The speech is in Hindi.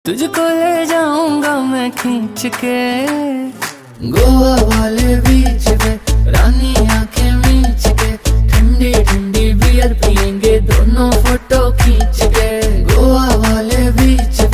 तुझको ले जाऊंगा मैं खींच के गोवा वाले बीच पे, रानी आंखें मीच के, ठंडी ठंडी बियर पियेंगे दोनों फोटो खींच के। गोवा वाले बीच